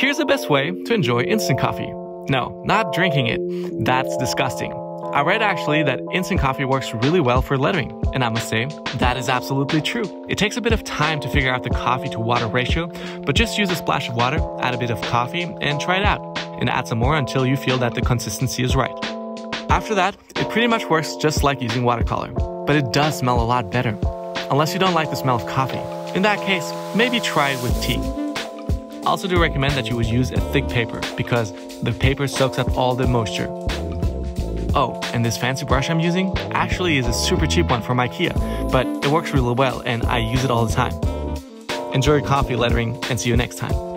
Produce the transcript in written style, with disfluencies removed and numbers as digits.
Here's the best way to enjoy instant coffee. No, not drinking it. That's disgusting. I read actually that instant coffee works really well for lettering, and I must say, that is absolutely true. It takes a bit of time to figure out the coffee to water ratio, but just use a splash of water, add a bit of coffee, and try it out. And add some more until you feel that the consistency is right. After that, it pretty much works just like using watercolor, but it does smell a lot better. Unless you don't like the smell of coffee. In that case, maybe try it with tea. I also do recommend that you would use a thick paper because the paper soaks up all the moisture. Oh, and this fancy brush I'm using actually is a super cheap one from IKEA, but it works really well and I use it all the time. Enjoy your coffee lettering and see you next time.